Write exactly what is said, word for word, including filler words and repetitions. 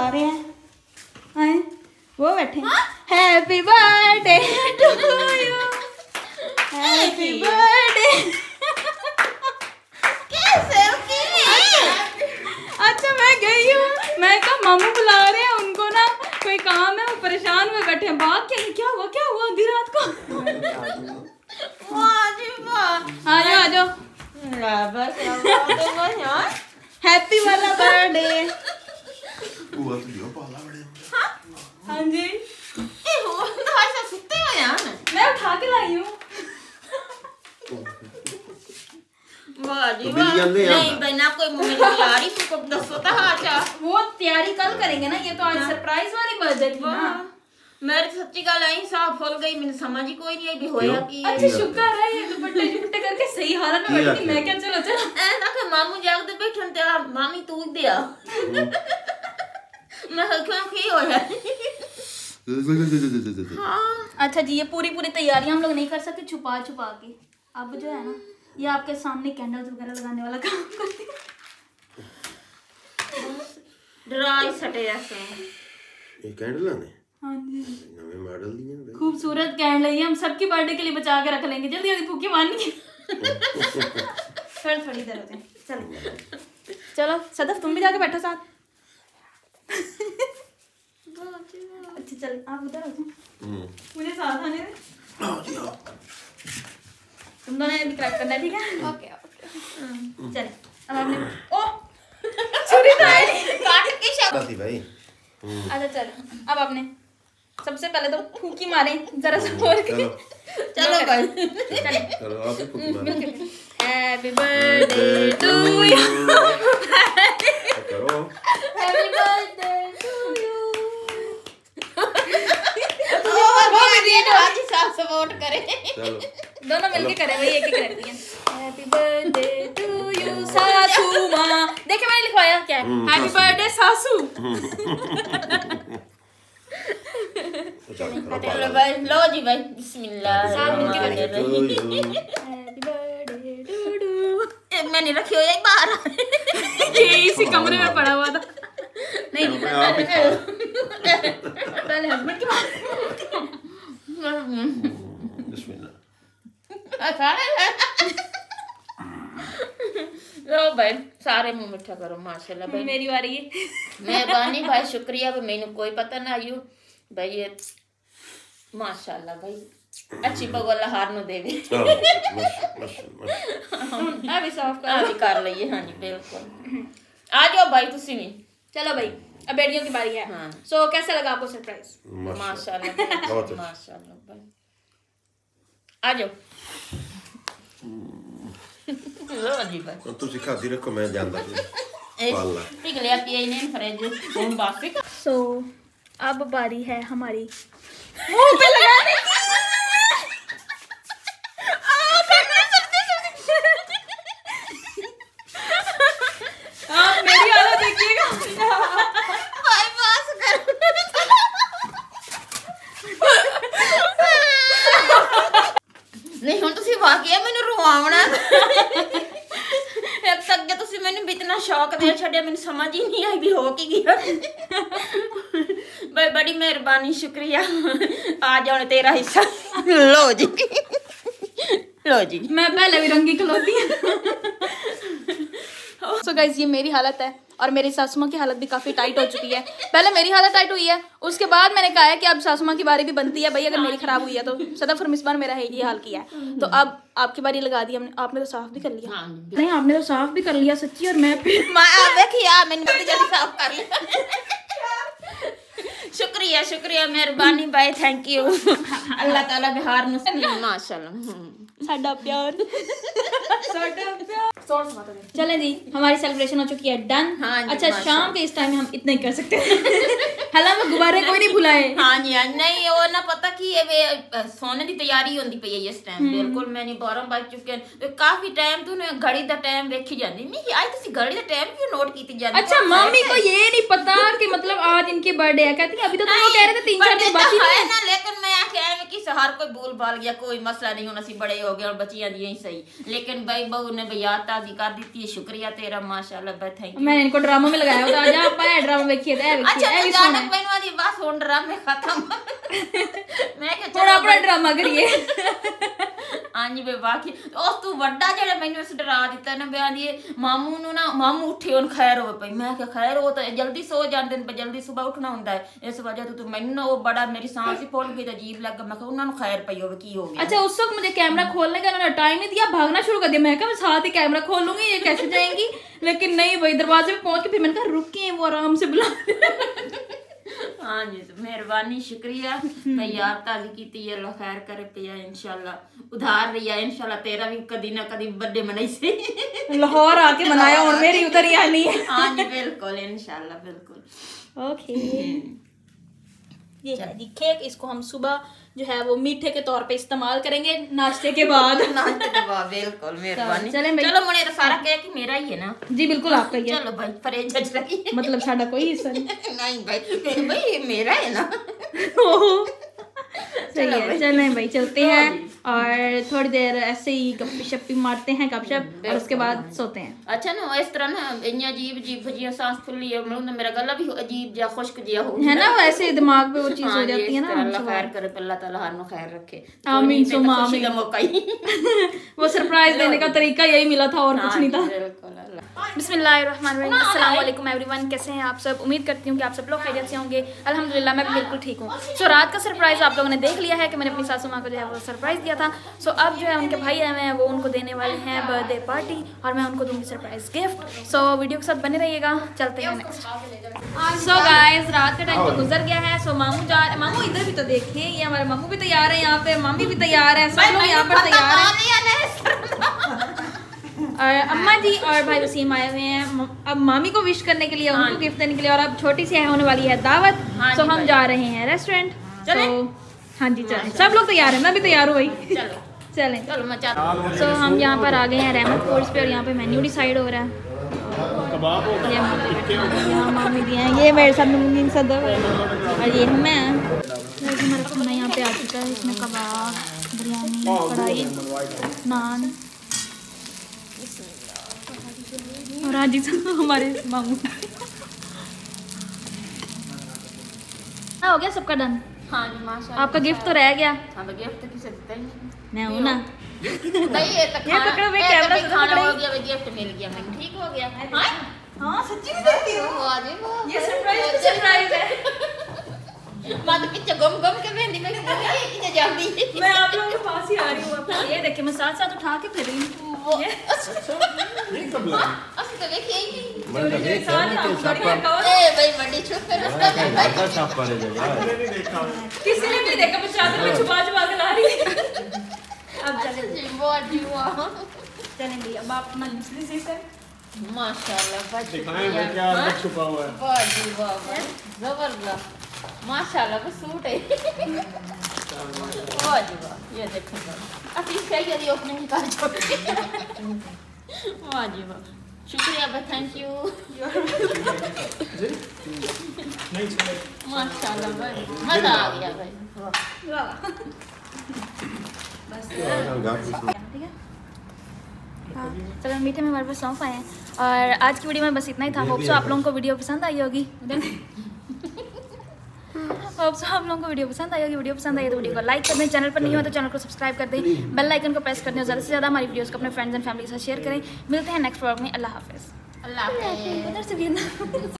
बुला रहे हैं। आए वो बैठे happy birthday to you, happy birthday. कैसे अच्छा मैं गई हूँ, मैं कहा मामू बुला रहे हैं, उनको ना कोई काम है, वो परेशान हुए बैठे हैं। बात क्या क्या हुआ क्या हुआ आधी रात को? आ जाओ आ जाओ, हैप्पी वाला बर्थडे। हाँ जी मैं उठा के लाई हूँ। नहीं बहना कोई तैयारी दसो तो अच्छा वो तैयारी कल करेंगे ना, ये तो आज सरप्राइज वाली बर्थडे थी ना। मेरी सच्ची गल आई साफ फुल गई, मैंने समझ ही कोई नहीं आई भी होया कि अच्छा शुक्र है ये दुपट्टे दुपट्टे करके सही हालत में बैठी थी। मैं क्या चलो चलो ए ना के मामू जागदे बैठन ते मामी तू दे आ मैं क्यों की होया। अच्छा जी ये पूरी पूरी तैयारी हम लोग नहीं कर सकते छुपा छुपा के। अब जो है ना ये आपके सामने कैंडल्स वगैरह लगाने वाला काम करती है। ड्राई सटे ऐसे ये कैंडल है। हाँ जी नवे मॉडल दिए हैं खूबसूरत कैंडल है, हम सबकी बर्थडे के लिए बचा के रख लेंगे। जल्दी जल्दी फूकी मारनी है। थोड़ी थोड़ी देर होते हैं। चलो चलो सदफ तुम भी जाके बैठो साथ। अच्छा चल आप उधर हो जाओ, मुझे साथ आने दे। तुम दोनों ने भी क्रैक करना है ठीक है? ओके ओके चल अब आपने ओ छुरी तो आई काट के शब्द थी भाई। अच्छा चल अब आपने सबसे पहले तो फूकी मारे जरा सा और चलो चलो भाई चलो चलो आप भी फूकी मारो। हैप्पी बर्थडे टू यू, करो happy birthday to you. Support करे चलो दोनों मिलके करें भाई, एक एक करती हैं। हैप्पी बर्थडे टू यू सासू माँ। देखिए मैंने लिखवाया क्या है, हैप्पी बर्थडे सासू। चलो भाई लो जी भाई बिस्मिल्लाह। साथ मिलके करें। Happy happy birthday to do. मैंने रखी हो एक बार ये इसी कमरे में पड़ा हुआ था। नहीं नहीं आप ही खाओ। पहले हस्बैंड की बात। बिस्मिल्लाह। लो भाई सारे मुंह मिठा करो माशाल्लाह भाई। मेरी बारी है। मेहरबानी भाई शुक्रिया भाई, मैंने कोई पता ना आयु भाई ये माशाल्लाह भाई अच्छी भगवान हार नु देवे। अभी साफ कर अभी कर लइए। हाँ जी बिल्कुल आ जाओ भाई तुसी भी। चलो भाई अब बेटियों की बारी है। हाँ। सो कैसा लगा आपको सरप्राइज? माशाल्लाह बहुत अच्छा। माशाल्लाह भाई आ जाओ। लो जी भाई तुम सिखाती रखो मैं जानता हूँ पालना। पिघलिया पिया इन्हें फ्रिज कौन बात का। सो अब बारी है हमारी मुंह पे लगाने की। आप मेरी हालत देखिएगा। भाई बस कर नहीं हुन तुसी वाकई मैनू रुआवना एक तक जे तुसी मैनू इतना शौक दे छड़िया, मैनू समझ ही नहीं आई भी हो की गया। भाई बड़ी मेहरबानी शुक्रिया। आ जाओ तेरा हिस्सा। लो जी लो जी मैं पहले भी रंगी खलोती है। सो गाइज ये मेरी हालत है और मेरी सासू माँ की हालत भी काफ़ी टाइट हो चुकी है। पहले मेरी हालत टाइट हुई है, उसके बाद मैंने कहा है कि अब सासू माँ की बारी भी बनती है भाई। अगर मेरी खराब हुई है तो सदफ और मिसबान मेरा है ये हाल किया है, तो अब आपकी बारी लगा दी हमने। आपने तो साफ भी कर लिया। हाँ नहीं आपने तो साफ भी कर लिया सच्ची। और मैं फिर देखिए मैंने बड़ी जल्दी साफ कर लिया। शुक्रिया शुक्रिया मेहरबानी भाई थैंक यू। अल्लाह ताला बिहार नु माशाल्लाह साडा प्यार साडा प्यार। चलें जी हमारी सेलिब्रेशन हो चुकी है डन। हाँ जी, अच्छा शाम के इस टाइम में हम इतना ही कर सकते हैं। हालांकि गुब्बारे कोई नहीं भुलाए। हाँ जी हाँ नहीं वो ना पता की है वे सोने की तैयारी होंदी पई है इस टाइम। बिल्कुल मैंने बारह बज चुके हैं काफी टाइम तू ने घड़ी दा टाइम देखी जांदी नहीं आज तुसी घड़ी दा टाइम क्यों नोट कीती जांदी। अच्छा मम्मी को ये नहीं पता कि मतलब आज इनकी बर्थडे है। कहती है अभी तो तुम वो कह रहे थे तीन चार दिन बाकी है ना, लेकिन मैं आखे एवं कि हर कोई भूल भाल गया, कोई मसला नहीं, हुण असीं बड़े हो गए और बच्चियां दी ही सही, लेकिन भाई बहू ने भैया ताजी कर दी है। शुक्रिया तेरा माशाल्लाह भाई, थैंक यू। मैंने इनको ड्रामा में लगाया होता आजा आप ए ड्रामा देखिए ते अच्छा देखिए ए भी अचानक सुना मैनू आदी बस हुण ड्रामे खत्म। मैं क्या थोड़ा अपना ड्रामा करिए। हाँ जी बे बाकी उस तू वड्डा जेड़ा मैनू इस डरा दिता ना बयान दी मामू नु ना मामू उठे उन खैर हो पई। मैं क्या खैर हो तो जल्दी सो जांदे ने, जल्दी सुबह उठना हुंदा है, इस वजह तो तू मैनू ना वो बड़ा मेरी सांस ही फूल गई, अजीब लगा। मैं कहा उन्हां नु खैर पई होवे, की हो गया। अच्छा उस वक्त मुझे कैमरा खोलने का उन्होंने टाइम नहीं दिया, भागना शुरू कर दिया। मैं कहा मैं साथ ही कैमरा खोल लूंगी, ये कैसे जाएंगी, लेकिन नहीं भाई दरवाजे पे पहुंच के फिर मैंने कहा रुकिए वो आराम से बुला। हाँ जी तो मेहरबानी शुक्रिया मैं यार ताजी की थी, अल्लाह खैर करे पिया इंशाल्लाह, उधार रही है इंशाल्लाह, तेरा भी कदी ना कदी बर्थडे मनाई से लाहौर आके मनाया और मेरी उधर ही आनी है। हाँ जी बिल्कुल इंशाल्लाह बिल्कुल। ओके ये है जी केक, इसको हम सुबह जो है वो मीठे के तौर पे इस्तेमाल करेंगे नाश्ते के बाद। नाश्ते के बाद बिल्कुल मेहरबानी। चलें भाई, चलो मुझे तो सारा केक ही मेरा ही है ना। जी बिल्कुल आपका ही है। चलो भाई फ्रिज च रखी मतलब साडा कोई हिस्सा नहीं। नहीं भाई भाई ये मेरा है ना। सही है, चलें भाई चलते हैं और थोड़ी देर ऐसे ही गप्पी शप्पी मारते हैं गपशप और उसके बाद सोते हैं। अच्छा ना इस तरह ना इन्नी अजीब अजीब जियां सांस खुली है, मतलब मेरा गला भी अजीब जा खुश्क जिया हो है ना, वैसे दिमाग पे वो चीज हो जाती है ना। अल्लाह खैर करे, अल्लाह ताला हर नो खैर रखे। आमीन सुम्मा खुशी का मौका ही वो सरप्राइज देने का तरीका यही मिला था और कुछ नहीं था। बिल्कुल अल्लाह। बिस्मिल्लाहिर्रहमानिर्रहीम, अस्सलाम वालेकुम एवरीवन, कैसे हैं आप सब? उम्मीद करती हूँ कि आप सब लोग खैरियत से होंगे। अल्हम्दुलिल्लाह मैं भी बिल्कुल ठीक हूँ। सो रात का सरप्राइज़ आप लोगों ने देख लिया है कि मैंने अपनी सासू माँ को जो है वो सरप्राइज़ दिया था। सो अब जो है उनके भाई आए हुए हैं, वो उनको देने वाले हैं बर्थडे पार्टी और मैं उनको दूँगी सरप्राइज़ गिफ्ट। सो वीडियो के साथ बने रहिएगा, चलते हैं नेक्स्ट। सो गाइस रात का टाइम तो गुजर गया है। सो मामू जा मामू इधर भी तो देखें, ये हमारे मामू भी तैयार है, यहाँ पे मामी भी तैयार है, सब लोग यहाँ पर तैयार है। और अम्मा जी और भाई वसीम आए हुए हैं अब मामी को विश करने के लिए, उनको गिफ्ट देने के लिए, और अब छोटी सी है होने वाली है दावत। सो हम जा रहे हैं रेस्टोरेंट। चलो हाँ जी चलें, सब लोग तैयार हैं, मैं भी तैयार हूँ भाई। चलो चलें चलो मैं चाहता। सो हम यहाँ पर आ गए हैं रहमत फूड्स पे और यहाँ पे मेन्यू डिसाइड हो रहा है। यहाँ मामी भी हैं, ये मेरे साथ नमकीन सदर और ये मैं हमारा खाना यहाँ पे आ चुका है। इसमें कबाब, बिरयानी, कढ़ाई, नान और आज हमारे मामू हो गया सबका डन। हाँ जी माशाल्लाह। आपका गिफ्ट तो रह गया। हाँ तो गिफ्ट किसे देता ही नहीं। मैं हूँ ना। नहीं ये तो ये पकड़ो भाई, कैमरा से खाना पकड़ो। हो गया, गिफ्ट मिल गया, मैं ठीक हो गया। हाँ हाँ सच्ची में देती हूँ। वाह जी वाह, ये सरप्राइज भी सरप्राइज है। मत पीछे गम गम के मेहंदी में ये किने जाती है। मैं आप लोगों के पास ही आ रही हूँ। आप ये देखिए मैं साथ साथ उठा के फिर रही हूँ। ये ये कब लगा? असली तो देखिए ही नहीं। मैं तो देख रहा हूं कि सब पर ए भाई बड़ी छुप कर उसका ज्यादा छाप पड़े जगह। किसी ने भी देखा, मैं चादर में छुपा छुपा के ला रही हूँ। अब चलें जी वाह जी वाह। चलें भाई, अब आप अपना दूसरी चीज करें। माशाल्लाह बच दिखाएं वो क्या अंदर छुपा हुआ है। वाह जी वाह वाह, जबरदस्त माशाल्लाह वो सूट है। वाह जी वाह, ये देखो अब इसका यदि ओपनिंग कर छोड़। वाह जी वाह, शुक्रिया भाई, थैंक यू। नहीं छोड़े। माशाल्लाह भाई मजा आ गया भाई। वाह बस ठीक है। हाँ चलो मीठे में हमारे पास सौंफ आए हैं और आज की वीडियो में बस इतना ही था। होप सो आप लोगों को वीडियो पसंद आई होगी। होप सो आप लोगों को वीडियो पसंद आई होगी। वीडियो पसंद आई तो वीडियो को लाइक कर दें, चैनल पर नहीं हो तो चैनल को सब्सक्राइब कर दें, बेल आइकन को प्रेस कर दें, ज़्यादा से ज़्यादा हमारी वीडियोस को अपने फ्रेंड्स एंड फैमिली के साथ शेयर करें। मिलते हैं नेक्स्ट व्लॉग में। अल्लाह हाफिज़। अल्लाह हाफ़िज़। उधर से भी